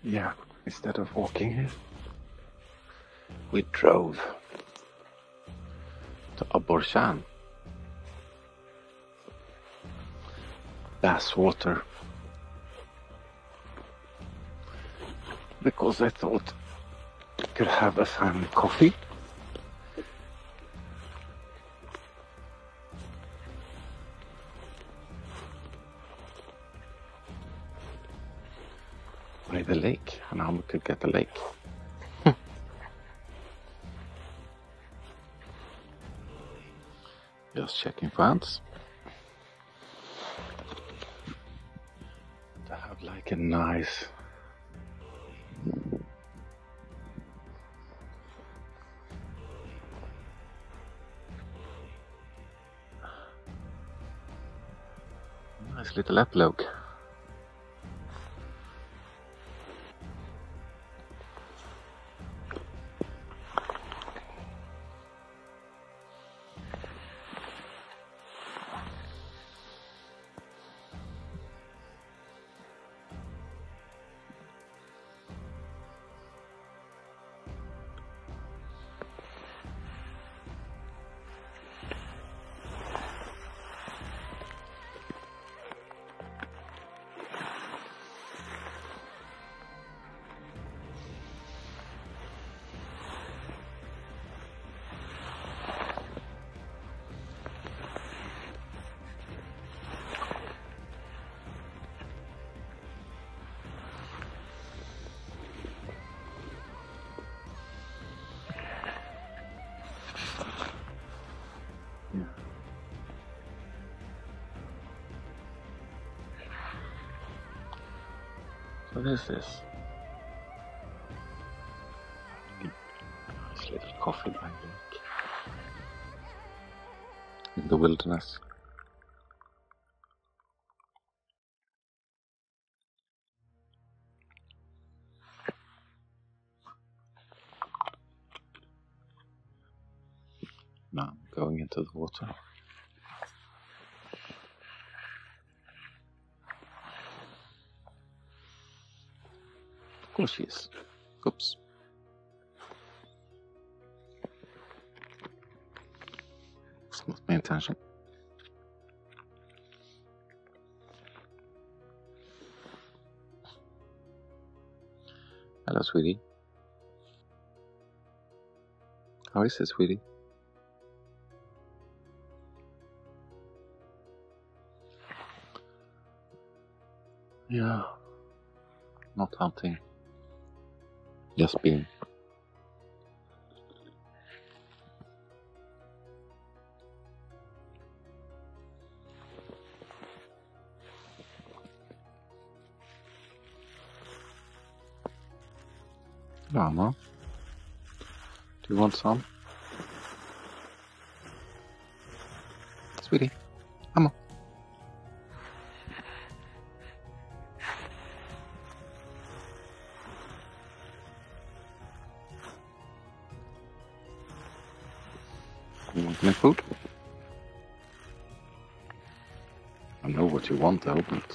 Yeah, instead of walking here, we drove to Aborjan. Basswater. Because I thought we could have a family coffee. By the lake, and Aamu could get the lake. Just checking fans. To have like a nice little epilogue. What is this? Nice little coffee by the lake. In the wilderness. Now I'm going into the water. Of course she is. Oops. It's not my intention. Hello, sweetie. How is it, sweetie? Yeah. Not hunting. Just being. Aamu, do you want some? Sweetie, Aamu. You want any food? I know what you want though, but...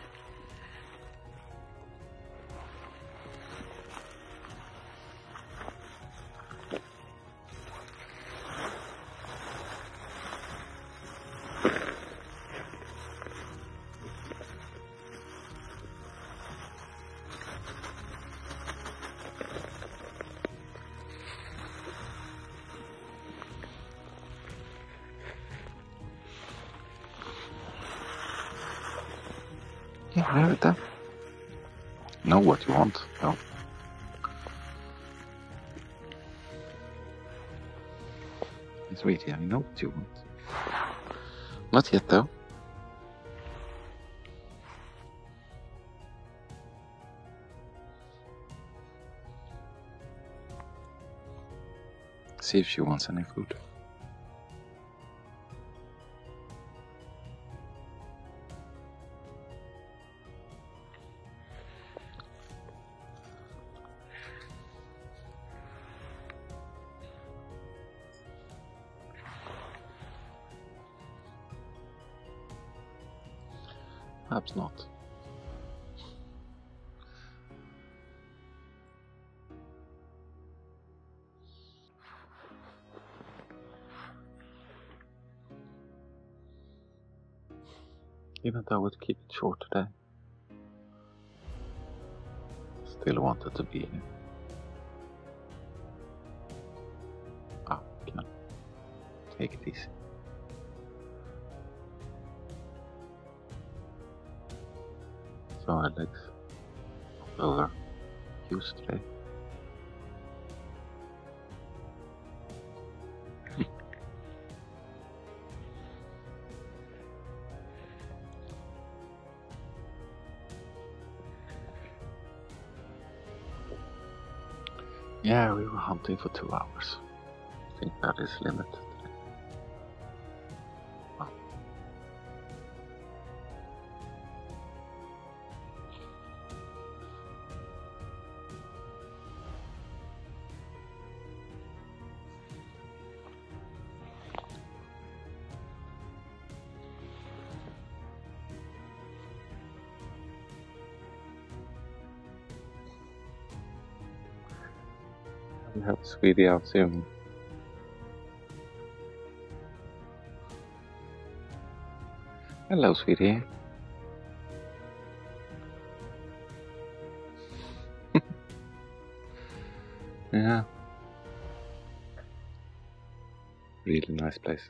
Yeah, I heard that. Know what you want, though. Sweetie, I know what you want. Not yet, though. See if she wants any food. Perhaps not. Even though I would keep it short today, still wanted to be here. Can take it easy. So our legs over used today. Yeah, we were hunting for 2 hours. I think that is limit today. Wow. We have Sweetie out soon. Hello, Sweetie. Yeah. Really nice place.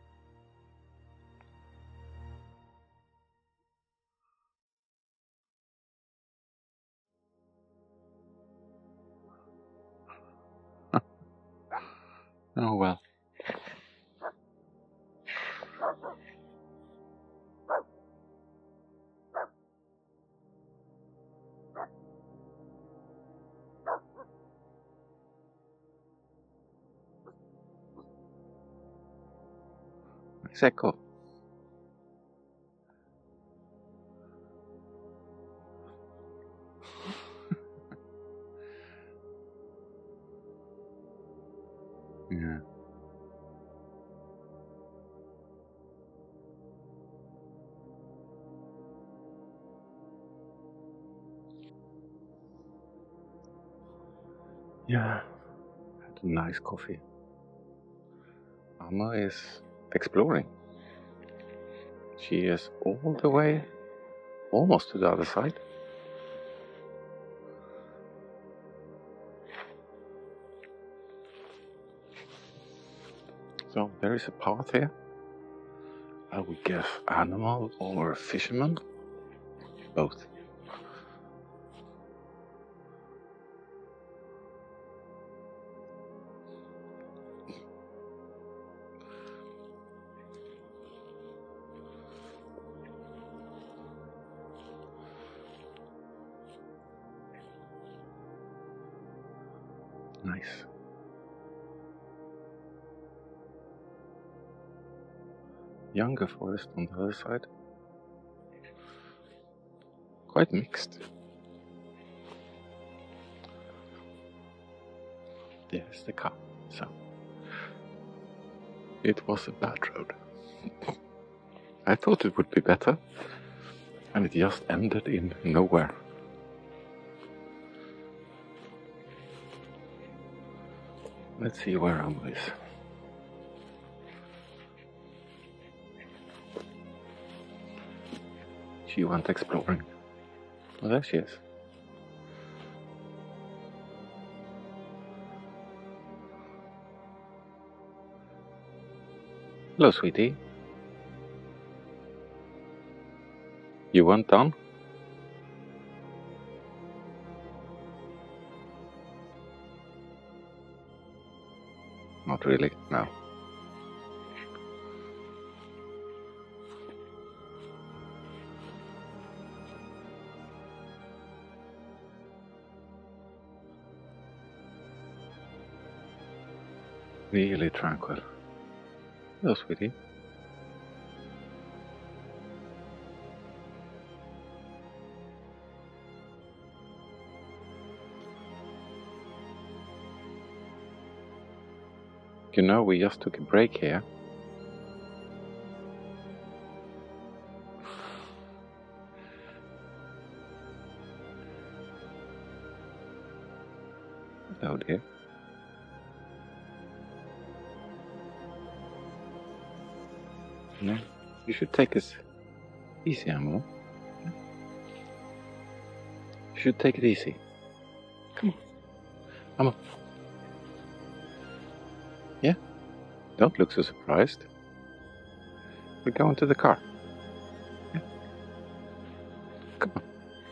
Oh well. Nice echo. Yeah. Yeah. Had a nice coffee. Aamu is exploring. She is all the way almost to the other side. So there is a path here. I would guess animal or fisherman. Both. Nice. Younger forest on the other side. Quite mixed. There's the car. So it was a bad road. I thought it would be better, and it just ended in nowhere. Let's see where Aamu is. She went exploring. Oh, there she is. Hello, sweetie. You went down? Not really, no. Really tranquil. Hello, sweetie. You know, we just took a break here. Hello, dear. No, you should take us. Easy, Aamu. You should take it easy. Come on. Aamu. Yeah? Don't look so surprised. We're going to the car. Yeah. Come on.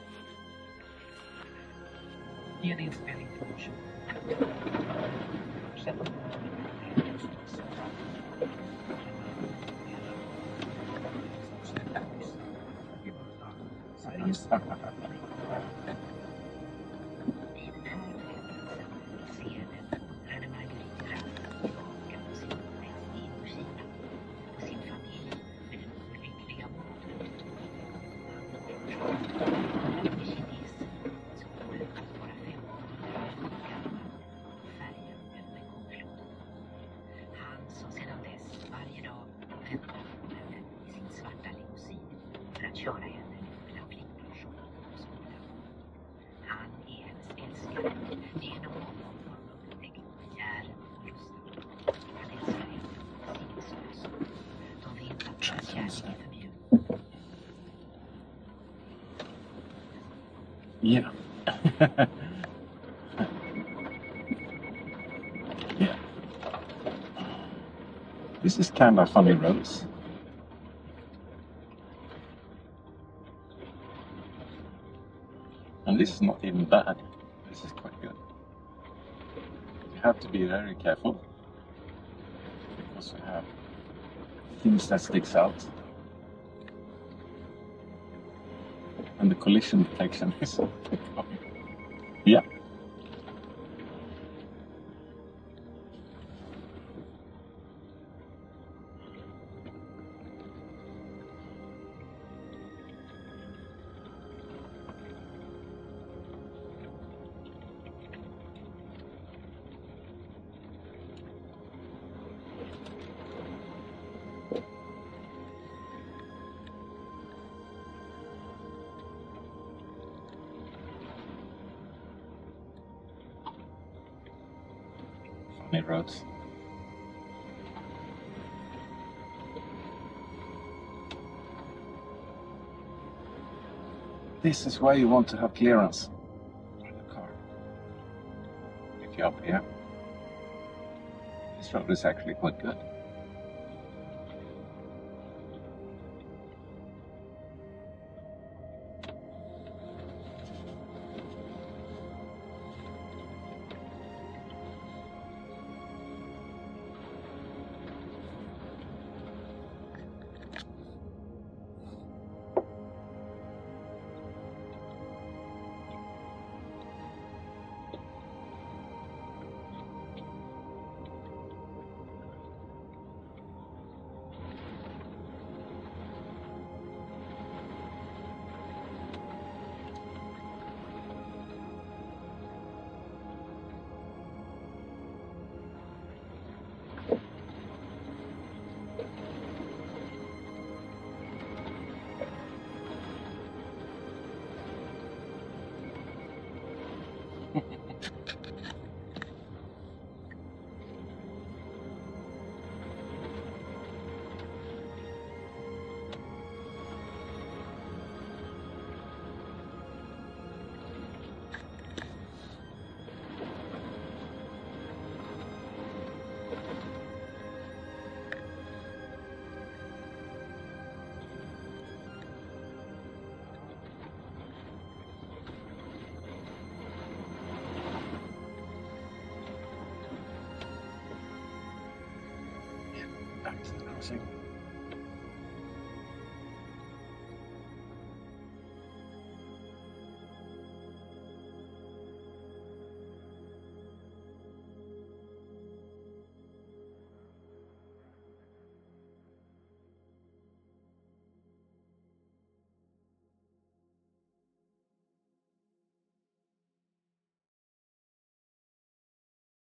Yeah. Yeah. This is kind of funny roads. And this is not even bad. This is quite good. You have to be very careful because you have things that sticks out. And the collision detection is yeah. Funny roads. This is why you want to have clearance for the car. If you're up here, this road is actually quite good. Back to the crossing.